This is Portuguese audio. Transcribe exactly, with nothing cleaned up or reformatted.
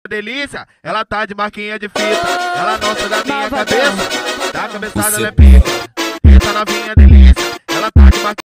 delícia, ela tá de marquinha de fita. Ela não sai da minha cabeça, da cabeçada ela é Você pica.